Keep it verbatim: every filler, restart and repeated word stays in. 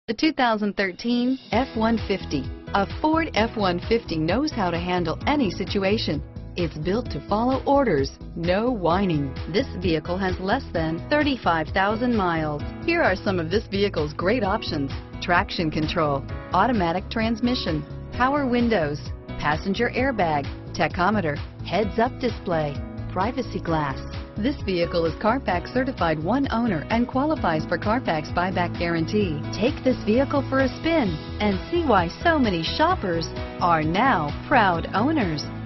The two thousand thirteen F one fifty. A Ford F one fifty knows how to handle any situation. It's built to follow orders, no whining. This vehicle has less than thirty-five thousand miles. Here are some of this vehicle's great options: traction control, automatic transmission, power windows, passenger airbag, tachometer, heads-up display, privacy glass. This vehicle is Carfax certified one owner and qualifies for Carfax buyback guarantee. Take this vehicle for a spin and see why so many shoppers are now proud owners.